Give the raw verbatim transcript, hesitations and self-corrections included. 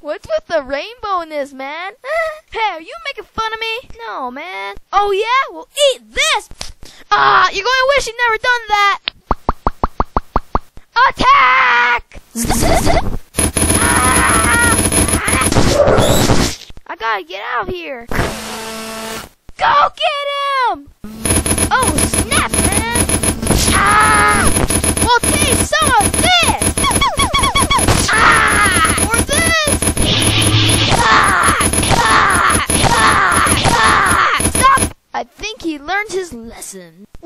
What's with the rainbow in this, man? Hey, are you making fun of me? No, man. Oh, yeah? Well, eat this! Ah, you're going to wish you'd never done that! Attack! Ah! I gotta get out of here. Go get him! Oh, snap, man! Ah! Well, taste some of this! Ah! Or this! Ah! Ah! Ah! Ah! Stop! I think he learned his lesson.